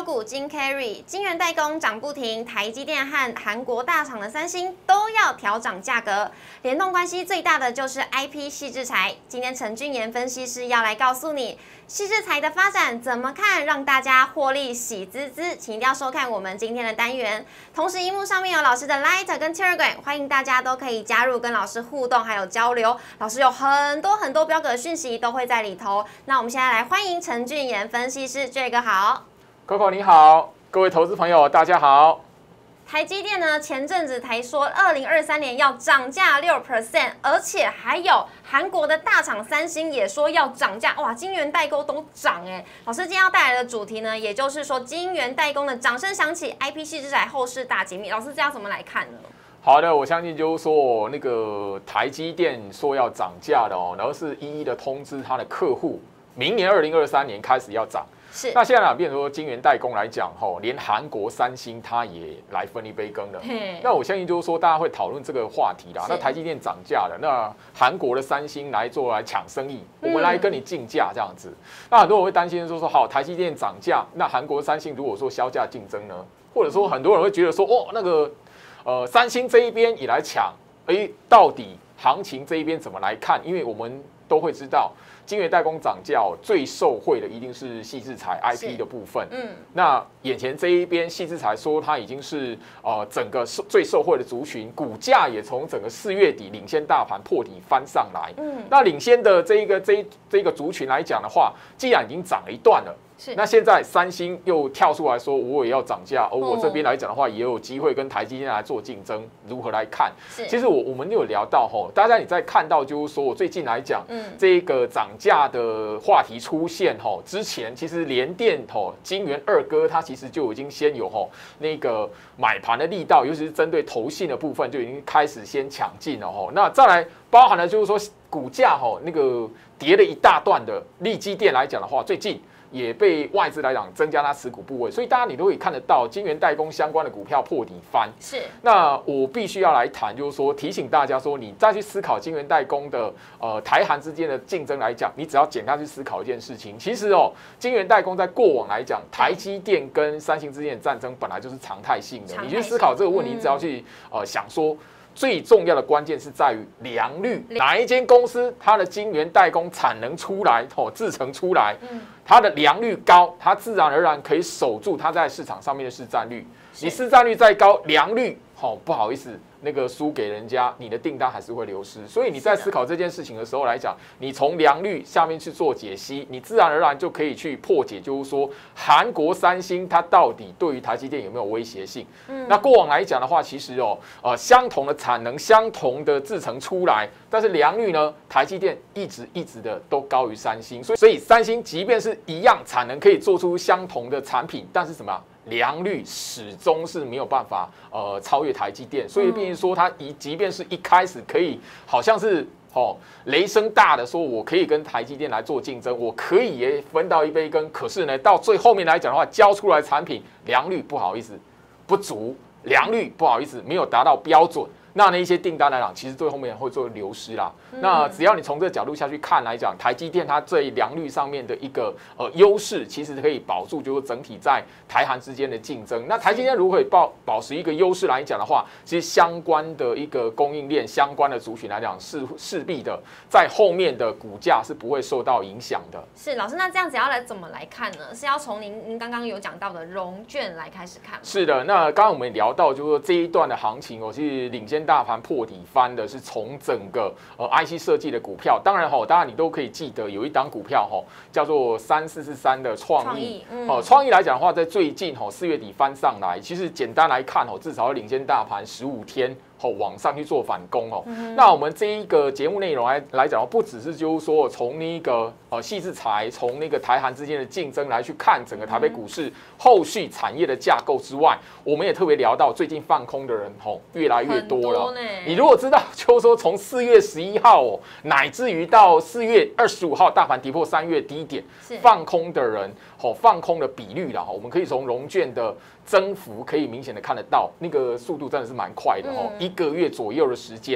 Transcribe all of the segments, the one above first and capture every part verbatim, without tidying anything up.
股金 carry， 晶圆代工涨不停，台积电和韩国大厂的三星都要调涨价格，联动关系最大的就是 I P 矽智财。今天陈俊言分析师要来告诉你矽智财的发展怎么看，让大家获利喜滋滋，请一定要收看我们今天的单元。同时，荧幕上面有老师的 Light 跟 Telegram， 欢迎大家都可以加入跟老师互动还有交流。老师有很多很多标股的讯息都会在里头。那我们现在来欢迎陈俊言分析师，这个好。 Coco 你好，各位投资朋友大家好。 台积电呢，前阵子才说二零二三年要涨价六 percent， 而且还有韩国的大厂三星也说要涨价，哇，晶圆代工都涨哎。老师今天要带来的主题呢，也就是说晶圆代工的掌声响起 ，I P 矽智财后市大解密。老师这要怎么来看呢？ 好的，我相信就是说那个台积电说要涨价的哦，然后是一一的通知他的客户，明年二零二三年开始要涨。 是， 那现在呢，变成说晶圆代工来讲，吼，连韩国三星它也来分一杯羹了。那我相信就是说，大家会讨论这个话题啦。那台积电涨价了，那韩国的三星来做来抢生意，我们来跟你竞价这样子。嗯、那很多人会担心说说，好，台积电涨价，那韩国三星如果说削价竞争呢？或者说很多人会觉得说，哦，那个呃三星这一边也来抢，哎，到底行情这一边怎么来看？因为我们都会知道。晶圆代工涨价、哦，最受惠的一定是矽智财 I P 的部分。嗯，那眼前这一边矽智财说它已经是呃整个最受惠的族群，股价也从整个四月底领先大盘破底翻上来。嗯，那领先的这一个这一这一个族群来讲的话，既然已经涨了一段了。那现在三星又跳出来说，我也要涨价，而我这边来讲的话，也有机会跟台积电来做竞争，如何来看？其实我我们有聊到吼，大家你在看到就是说我最近来讲，嗯，这个涨价的话题出现吼之前，其实联电吼晶圆二哥它其实就已经先有吼那个买盘的力道，尤其是针对投信的部分就已经开始先抢进了吼。那再来包含了就是说股价吼那个跌了一大段的力积电来讲的话，最近。也被外资来讲增加它持股部位，所以大家你都可以看得到晶圆代工相关的股票破底翻。是，那我必须要来谈，就是说提醒大家说，你再去思考晶圆代工的呃台韩之间的竞争来讲，你只要简单去思考一件事情，其实哦，晶圆代工在过往来讲，台积电跟三星之间的战争本来就是常态性的。你去思考这个问题，你只要去呃想说。最重要的关键是在于良率，哪一间公司它的晶圆代工产能出来，哦，制程出来，它的良率高，它自然而然可以守住它在市场上面的市占率。你市占率再高，良率，哦，不好意思。那个输给人家，你的订单还是会流失。所以你在思考这件事情的时候来讲，你从良率下面去做解析，你自然而然就可以去破解，就是说韩国三星它到底对于台积电有没有威胁性？嗯，那过往来讲的话，其实哦，呃，相同的产能、相同的制程出来，但是良率呢，台积电一直一直的都高于三星。所以，所以三星即便是一样产能可以做出相同的产品，但是什么？良率始终是没有办法呃超越台积电，所以变成说它一即便是一开始可以好像是哦雷声大的说我可以跟台积电来做竞争，我可以也分到一杯羹，可是呢到最后面来讲的话，交出来产品良率不好意思不足，良率不好意思没有达到标准。那那一些订单来讲，其实最后面会做流失啦。嗯、那只要你从这个角度下去看来讲，台积电它在良率上面的一个呃优势，其实可以保住就是整体在台韩之间的竞争。那台积电如果可以保保持一个优势来讲的话，其实相关的一个供应链、相关的族群来讲，是势必的在后面的股价是不会受到影响的。是老师，那这样子要来怎么来看呢？是要从您您刚刚有讲到的融券来开始看吗？ 是的，那刚刚我们聊到就是说这一段的行情哦，其实领先大盘破底翻的是从整个呃 I C 设计的股票，当然吼，当然你都可以记得有一档股票吼叫做三四四三的创意，哦，创意来讲的话，在最近吼四月底翻上来，其实简单来看吼，至少要领先大盘十五天。后往上去做反攻哦，嗯、那我们这一个节目内容来来讲，不只是就是说从那个呃矽智财，从那个台韩之间的竞争来去看整个台北股市后续产业的架构之外，我们也特别聊到最近放空的人吼越来越多了。你如果知道，就是说从四月十一号哦，乃至于到四月二十五号大盘跌破三月低点，放空的人吼放空的比率啦，我们可以从融券的增幅可以明显的看得到，那个速度真的是蛮快的哦，嗯、一个月左右的时间。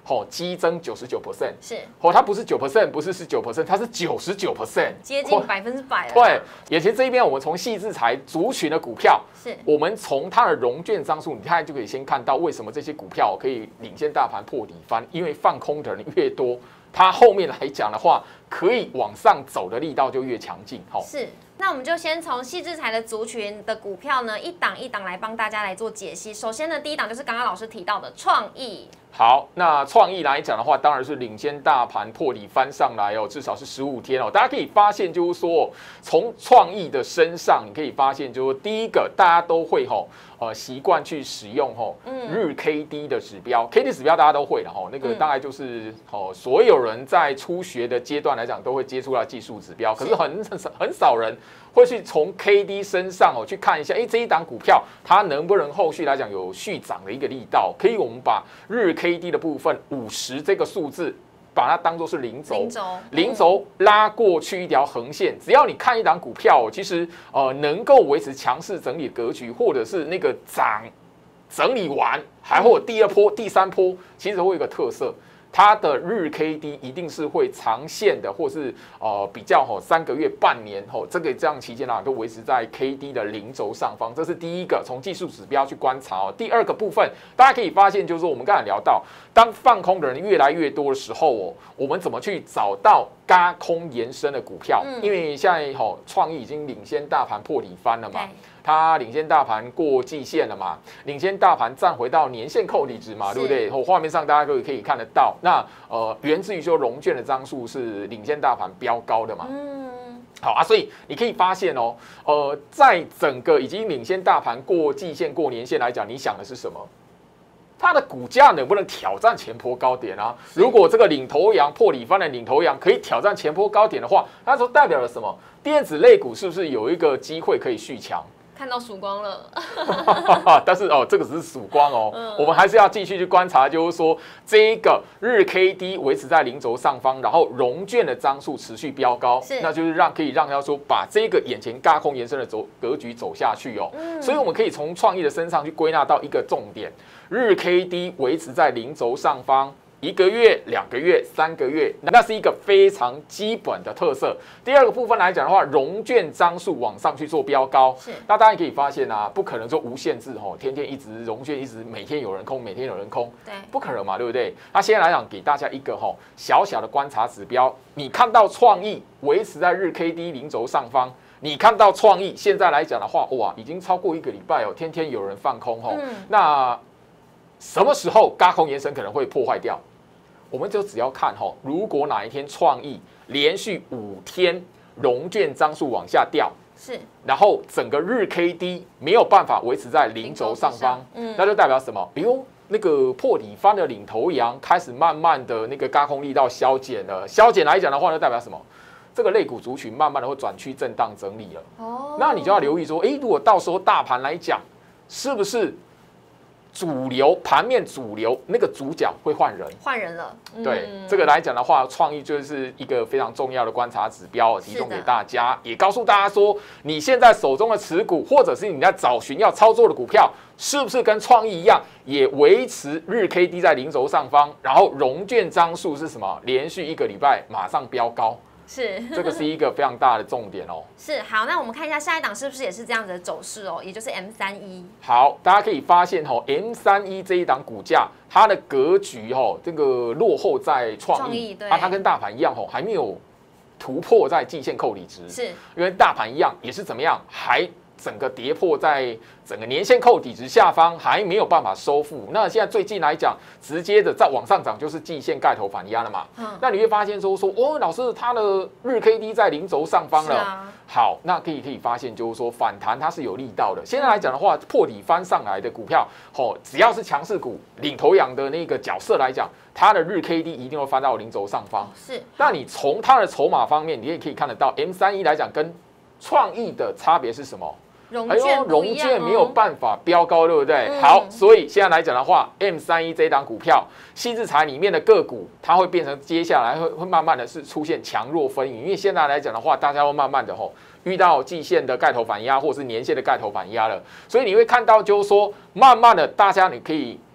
哦，激增九十九 percent， 是哦，它不是九 percent， 不是十九 percent， 它是九十九 percent， 接近百分之百了。 对，眼前这一边我们从细制材族群的股票， 是我们从它的融券张数，你看就可以先看到为什么这些股票可以领先大盘破底翻，因为放空的人越多，它后面来讲的话，可以往上走的力道就越强劲。好， 是。那我们就先从细制材的族群的股票呢，一档一档来帮大家来做解析。首先呢，第一档就是刚刚老师提到的创意。 好，那创意来讲的话，当然是领先大盘破底翻上来哦，至少是十五天哦。大家可以发现，就是说，从创意的身上，你可以发现，就是第一个，大家都会吼，呃，习惯去使用吼日 K D 的指标、嗯、，K D 指标大家都会了吼，那个大概就是哦，所有人在初学的阶段来讲，都会接触到技术指标，可是很很少人会去从 K D 身上哦去看一下，哎，这一档股票它能不能后续来讲有续涨的一个力道？可以，我们把日 K D 的部分五十这个数字，把它当作是零轴，零轴拉过去一条横线，只要你看一档股票，其实呃能够维持强势整理格局，或者是那个涨整理完，还会有第二波、第三波，其实会有一个特色。它的日 K D 一定是会长线的，或是呃比较吼三个月、半年吼这个这样期间啊，都维持在 K D 的零轴上方，这是第一个从技术指标去观察哦。第二个部分，大家可以发现，就是说我们刚才聊到，当放空的人越来越多的时候哦，我们怎么去找到軋空延伸的股票？嗯、因为现在吼创意已经领先大盘破底翻了嘛。它领先大盘过季线了嘛？领先大盘站回到年线扣底值嘛，对不对？画面上大家可以可以看得到。那呃，源自于说融券的张数是领先大盘飙高的嘛。嗯。好啊，所以你可以发现哦，呃，在整个已经领先大盘过季线、过年线来讲，你想的是什么？它的股价能不能挑战前波高点啊？如果这个领头羊破底翻的领头羊可以挑战前波高点的话，那就代表了什么？电子类股是不是有一个机会可以续强？ 看到曙光了， 但是哦，这个只是曙光哦，嗯、我们还是要继续去观察，就是说这一个日 K D 维持在零轴上方，然后融券的张数持续飙高，那就是让可以让他说把这个眼前軋空延伸的走格局走下去哦。嗯、所以我们可以从创意的身上去归纳到一个重点：日 K D 维持在零轴上方。一个月、两个月、三个月，那是一个非常基本的特色。第二个部分来讲的话，融券张数往上去做飙高，是那大家可以发现啊，不可能说无限制吼，天天一直融券，一直每天有人空，每天有人空，对，不可能嘛，对不对？那现在来讲，给大家一个吼小小的观察指标，你看到创意维持在日 K D 零轴上方。你看到创意现在来讲的话，哇，已经超过一个礼拜哦，天天有人放空吼，嗯、那什么时候軋空延伸可能会破坏掉？我们就只要看哈，如果哪一天创意连续五天融券张数往下掉，是，然后整个日 K D 没有办法维持在零轴上方，嗯，那就代表什么？哎呦，那个破底翻的领头羊开始慢慢的那个軋空力道消减了，消减来讲的话，就代表什么？这个类股族群慢慢的会转趋震荡整理了。哦，那你就要留意说，哎，如果到时候大盘来讲，是不是？主流盘面主流那个主角会换人， 换人了。嗯、 对这个来讲的话，创意就是一个非常重要的观察指标，提供给大家，也告诉大家说，你现在手中的持股，或者是你在找寻要操作的股票，是不是跟创意一样，也维持日 K D 在零轴上方，然后融券张数是什么？连续一个礼拜马上飙高。是，这个是一个非常大的重点哦。 是，好，那我们看一下下一档是不是也是这样子的走势哦，也就是 M 三一。 好，大家可以发现哦 ，M 三一这一档股价，它的格局哦，这个落后在创意，对，啊，它跟大盘一样哦，还没有突破在季线扣底值，是，因为大盘一样也是怎么样，还整个跌破在整个年线扣底值下方，还没有办法收复。那现在最近来讲，直接的在往上涨就是季线盖头反压了嘛。嗯、那你会发现说说，哦，老师它的日 K D 在零轴上方了。啊、好，那可以可以发现就是说反弹它是有力道的。现在来讲的话，破底翻上来的股票，哦，只要是强势股、领头羊的那个角色来讲，它的日 K D 一定会翻到零轴上方。是。那你从它的筹码方面，你也可以看得到 M 三一来讲跟创意的差别是什么？ 哎呦， 融券没有办法飙高，对不对？嗯、好，所以现在来讲的话 ，M 三一这一档股票，细制材里面的个股，它会变成接下来会会慢慢的是出现强弱分明，因为现在来讲的话，大家会慢慢的吼遇到季线的盖头反压，或者是年线的盖头反压了，所以你会看到就是说，慢慢的大家你可以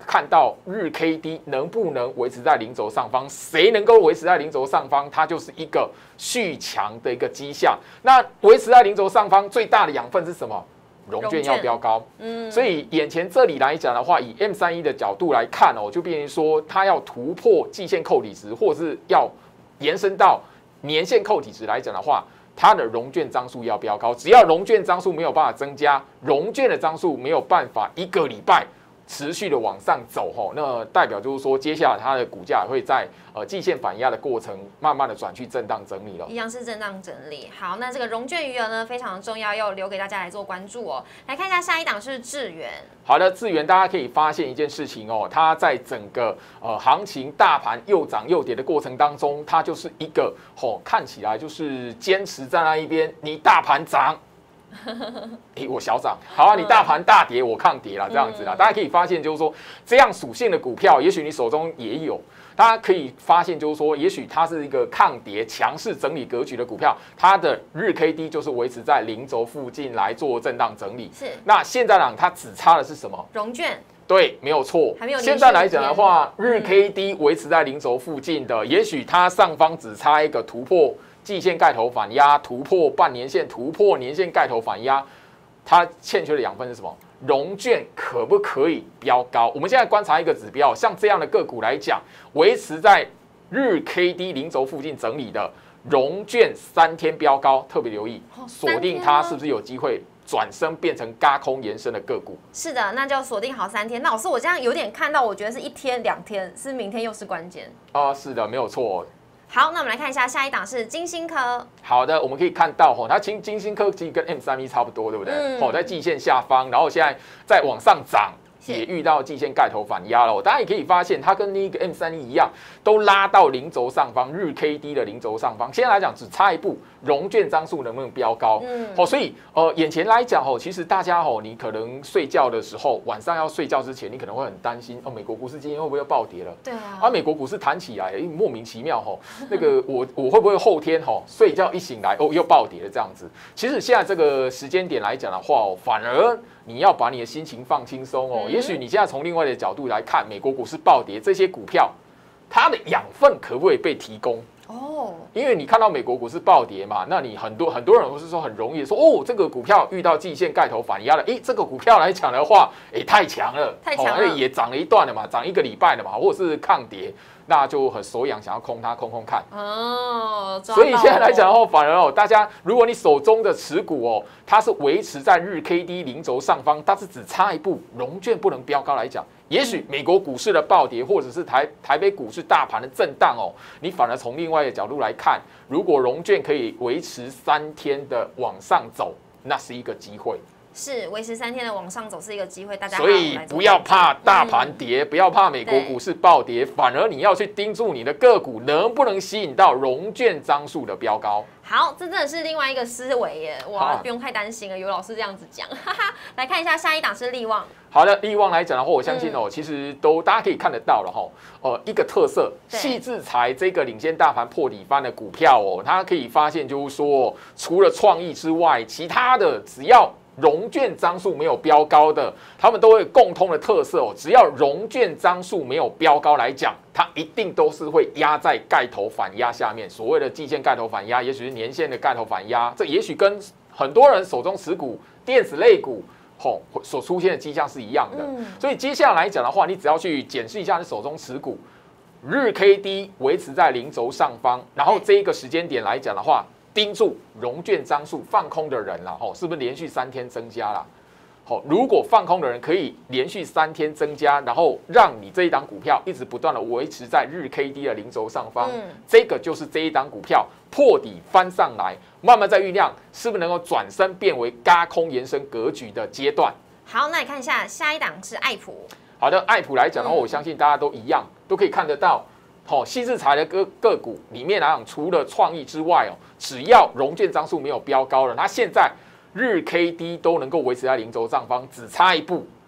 看到日 K D 能不能维持在零轴上方，谁能够维持在零轴上方，它就是一个续强的一个迹象。那维持在零轴上方最大的养分是什么？融券要飙高，嗯，所以眼前这里来讲的话，以 M 三十一 的角度来看哦，就变成说它要突破季线扣底值，或是要延伸到年线扣底值来讲的话，它的融券张数要飙高。只要融券张数没有办法增加，融券的张数没有办法一个礼拜持续的往上走吼，那代表就是说，接下来它的股价会在呃季线反压的过程，慢慢的转去震荡整理了。 一样是震荡整理。好，那这个融券余额呢非常的重要，要留给大家来做关注哦。来看一下下一档是智原。 好的，智原大家可以发现一件事情哦，它在整个呃行情大盘又涨又跌的过程当中，它就是一个吼、哦、看起来就是坚持在那一边，你大盘涨。哎、欸，我小涨，好啊，你大盘大跌，我抗跌啦，这样子啦。大家可以发现，就是说这样属性的股票，也许你手中也有。大家可以发现，就是说，也许它是一个抗跌、强势整理格局的股票，它的日 K D 就是维持在零轴附近来做震荡整理。 是。那现在呢，它只差的是什么？ 融券。 对，没有错。 还没有。 现在来讲的话，日 K D 维持在零轴附近的，也许它上方只差一个突破季线盖头反压，突破半年线，突破年线盖头反压，它欠缺的养分是什么？融券可不可以飙高？我们现在观察一个指标，像这样的个股来讲，维持在日 K D 零轴附近整理的融券三天飙高，特别留意，锁定它是不是有机会转身变成軋空延伸的个股。 是的，那就锁定好三天。那老师，我这样有点看到，我觉得是一天、两天，是明天又是关键啊、呃？是的，没有错。 好，那我们来看一下下一档是金星科。 好的，我们可以看到吼，它金金星科技跟 M 三十一 差不多，对不对？嗯。吼，在季线下方，然后现在在往上涨，也遇到季线盖头反压了。大家也可以发现，它跟那个 M 三十一 一样，都拉到零轴上方，日 K D 的零轴上方。现在来讲，只差一步，融券张数能不能飙高？嗯。哦，所以呃，眼前来讲吼，其实大家吼，你可能睡觉的时候，晚上要睡觉之前，你可能会很担心哦，美国股市今天会不会又暴跌了？ 对啊。 啊，美国股市弹起来，莫名其妙吼，那个我我会不会后天吼睡觉一醒来哦又暴跌了这样子？其实现在这个时间点来讲的话哦，反而你要把你的心情放轻松哦。嗯、也许你现在从另外的角度来看，美国股市暴跌，这些股票它的养分可不可以被提供？哦，因为你看到美国股市暴跌嘛，那你很多很多人不是说很容易说哦，这个股票遇到季线盖头反压了，哎，这个股票来讲的话，哎，太强了， 太强了， 哦、也涨了一段了嘛，涨一个礼拜了嘛，或者是抗跌，那就很手痒，想要空它空空看哦。所以现在来讲的话，反而哦，大家如果你手中的持股哦，它是维持在日 K D 零轴上方，但是只差一步，融券不能飙高来讲。也许美国股市的暴跌，或者是台台北股市大盘的震荡哦，你反而从另外一个角度来看，如果融券可以维持三天的往上走，那是一个机会。 是维持三天的往上走是一个机会，大家所以不要怕大盘跌，嗯、不要怕美国股市暴跌，反而你要去盯住你的个股能不能吸引到融券张数的飙高。 好，这真的是另外一个思维耶，哇，不用太担心了，有老师这样子讲，哈哈。来看一下下一档是力旺。 好的，力旺来讲的话，我相信哦，嗯、其实都大家可以看得到了哈，呃，一个特色，矽智财这个领先大盘破底翻的股票哦，它可以发现就是说，除了创意之外，其他的只要融券张数没有飙高的，他们都会有共通的特色哦。只要融券张数没有飙高来讲，它一定都是会压在盖头反压下面。所谓的季线盖头反压，也许是年线的盖头反压，这也许跟很多人手中持股电子类股吼所出现的迹象是一样的。嗯、所以接下来来讲的话，你只要去检视一下你手中持股，日 K D 维持在零轴上方，然后这一个时间点来讲的话，盯住融券张数放空的人啦，吼，是不是连续三天增加啦？好，如果放空的人可以连续三天增加，然后让你这一档股票一直不断的维持在日 K D 的零轴上方，嗯、这个就是这一档股票破底翻上来，慢慢在酝酿，是不是能够转身变为軋空延伸格局的阶段？ 好，那你看一下下一档是爱普。 好的，爱普来讲的话，我相信大家都一样，都可以看得到。好，矽智财的个个股里面来讲，除了创意之外哦，只要融券张数没有飙高了，它现在日 K D 都能够维持在零轴上方，只差一步，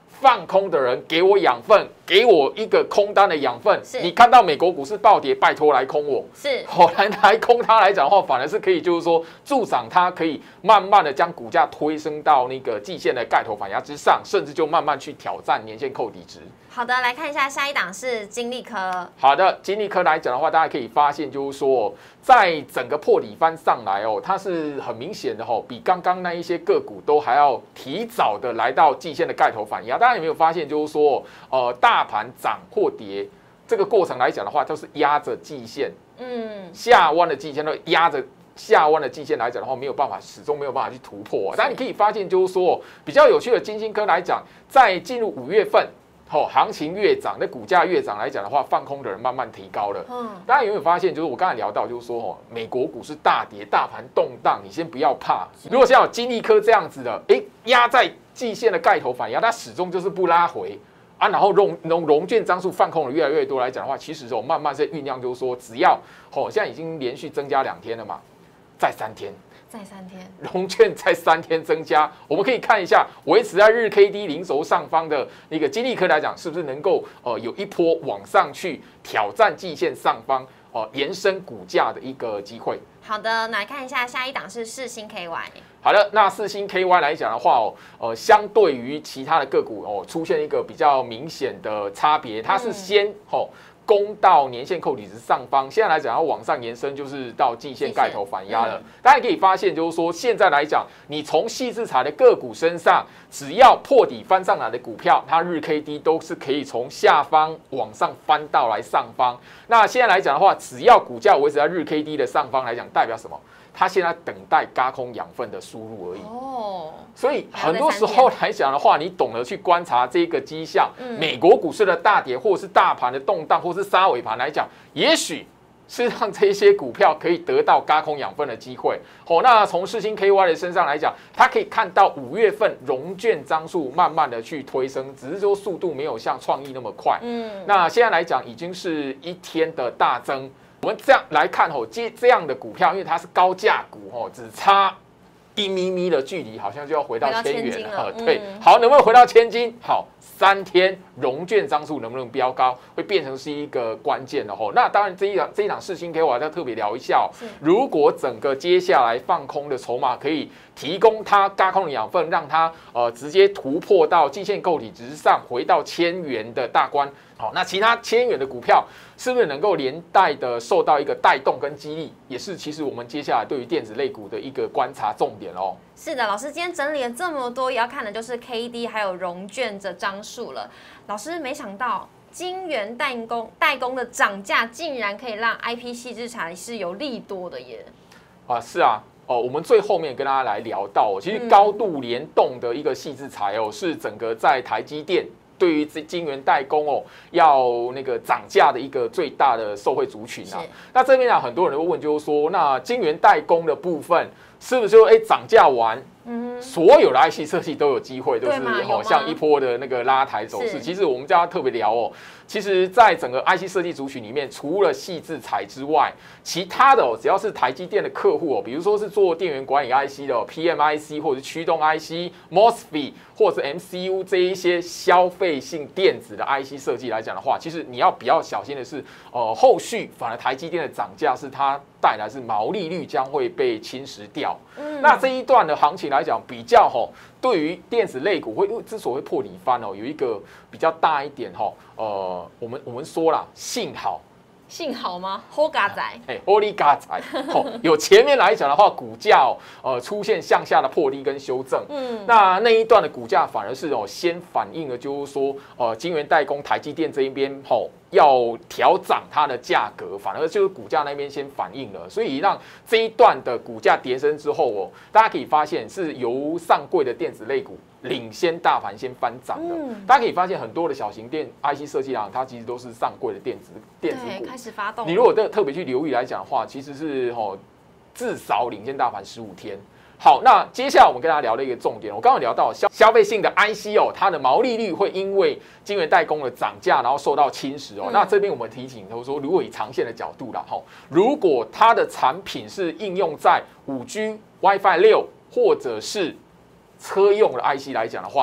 放空的人给我养分，给我一个空单的养分。你看到美国股市暴跌，拜托来空我。 是， 后来来空它来讲的话，反而是可以，就是说助长它可以慢慢的将股价推升到那个季线的盖头反压之上，甚至就慢慢去挑战年线扣底值。 好的，来看一下下一档是金利科。 好的，金利科来讲的话，大家可以发现，就是说，在整个破底翻上来哦，它是很明显的哦，比刚刚那一些个股都还要提早的来到季线的盖头反压。大家有没有发现，就是说，呃，大盘涨或跌这个过程来讲的话，都是压着季线，嗯，下弯的季线都压着。下弯的季线来讲的话，没有办法，始终没有办法去突破。但你可以发现，就是说比较有趣的金星科来讲，在进入五月份。哦，行情越涨，那股价越涨来讲的话，放空的人慢慢提高了。嗯，大家有没有发现，就是我刚才聊到，就是说，哦，美国股市大跌，大盘动荡，你先不要怕。如果像有金利科这样子的，哎，压在季线的盖头反压，它始终就是不拉回啊，然后融融融券张数放空的越来越多来讲的话，其实哦，慢慢在酝酿，就是说，只要哦，现在已经连续增加两天了嘛，再三天。 再三天， 融券在三天增加，我们可以看一下维持在日 K D 零轴上方的那个金利科来讲，是不是能够呃有一波往上去挑战季线上方哦、呃、延伸股价的一个机会。 好的，来看一下下一档是世新 K Y。 好的，那世新 K Y 来讲的话哦，呃，相对于其他的个股哦，出现一个比较明显的差别，它是先哦。攻到年线扣底值上方，现在来讲要往上延伸，就是到季线盖头反压了。嗯、大家可以发现，就是说现在来讲，你从细制裁的个股身上，只要破底翻上来的股票，它日 K D 都是可以从下方往上翻到来上方。那现在来讲的话，只要股价维持在日 K D 的上方来讲，代表什么？它现在等待轧空养分的输入而已。哦，所以很多时候来讲的话，你懂得去观察这个迹象，嗯、美国股市的大跌，或是大盘的动荡，或是杀尾盘来讲，也许是让这些股票可以得到轧空养分的机会。哦，那从世新 K Y 的身上来讲，它可以看到五月份融券张数慢慢的去推升，只是说速度没有像创意那么快。嗯，那现在来讲已经是一天的大增。我们这样来看吼，这这样的股票，因为它是高价股吼，只差一咪咪的距离，好像就要回到千元了。嗯、对，好，能不能回到千金？好，三天融券张数能不能飙高，会变成是一个关键的吼。那当然，这一档这一档世新 K 我还要特别聊一下、哦，如果整个接下来放空的筹码可以提供它轧空的养分，让它呃直接突破到季线扣底值上，回到千元的大关。好，那其他千元的股票是不是能够连带的受到一个带动跟激励，也是其实我们接下来对于电子类股的一个观察重点哦。 是的，老师今天整理了这么多，也要看的就是 K D 还有融券的张数了。老师没想到晶圆代工代工的涨价竟然可以让 I P 矽智财是有利多的耶。 啊，是啊。哦，我们最后面跟大家来聊到、哦，其实高度联动的一个矽智财哦，是整个在台积电对于晶圆代工哦要那个涨价的一个最大的受惠族群啊。那这边啊，很多人会问，就是说，那晶圆代工的部分是不是就哎涨价完？嗯，所有的 I C 设计都有机会，都是哦像一波的那个拉抬走势。其实我们就要特别聊哦，其实在整个 I C 设计族群里面，除了矽智财之外，其他的哦，只要是台积电的客户哦，比如说是做电源管理 I C 的、哦、P M I C 或者是驱动 I C、M O S F E T 或者是 M C U 这一些消费性电子的 I C 设计来讲的话，其实你要比较小心的是，呃，后续反而台积电的涨价是它带来是毛利率将会被侵蚀掉。嗯，那这一段的行情来讲，比较吼，对于电子类股会之所以会破底翻哦，有一个比较大一点吼，呃，我们我们说啦，幸好。 幸好吗？好嘎仔， 哎，好利嘎仔，哦，有前面来讲的话，股价哦，呃，出现向下的破低跟修正，嗯，那那一段的股价反而是哦，先反映了就是说，呃，晶圆代工台积电这一边吼。要调涨它的价格，反而就是股价那边先反映了，所以让这一段的股价跌升之后哦，大家可以发现是由上柜的电子类股领先大盘先翻涨的。嗯、大家可以发现很多的小型电 I C 设计行，它其实都是上柜的电子电子股开始发动。你如果特特别去留意来讲的话，其实是哦至少领先大盘十五天。好，那接下来我们跟大家聊的一个重点，我刚刚聊到消消费性的 I C 哦，它的毛利率会因为晶圆代工的涨价，然后受到侵蚀哦。嗯、那这边我们提醒，就是说，如果以长线的角度啦，哈，如果它的产品是应用在五 G、WiFi 六或者是车用的 I C 来讲的话，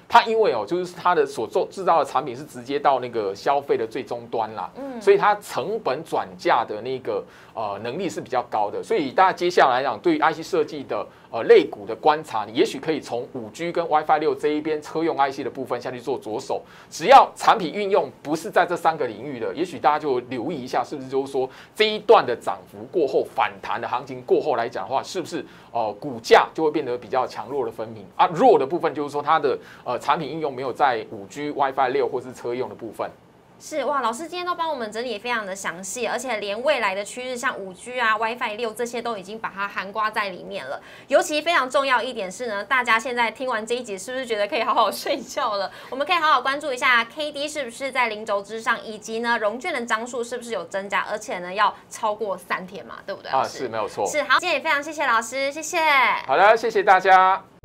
它因为哦，就是它的所做制造的产品是直接到那个消费的最终端啦，嗯，所以它成本转嫁的那个呃能力是比较高的，所以大家接下来讲对于 I C 设计的呃类股的观察，你也许可以从五 G 跟 WiFi 六这一边车用 I C 的部分下去做着手，只要产品运用不是在这三个领域的，也许大家就留意一下，是不是就是说这一段的涨幅过后反弹的行情过后来讲的话，是不是呃股价就会变得比较强弱的分明啊？弱的部分就是说它的呃产品应用没有在五 G、WiFi 六或是车用的部分。 是哇，老师今天都帮我们整理非常的详细，而且连未来的趋势，像五 G 啊、WiFi 六这些都已经把它含括在里面了。尤其非常重要一点是呢，大家现在听完这一集，是不是觉得可以好好睡觉了？我们可以好好关注一下 K D 是不是在零轴之上，以及呢融券的张数是不是有增加，而且呢要超过三天嘛，对不对？ 啊，是没有错。 是好，今天也非常谢谢老师，谢谢。 好的，谢谢大家。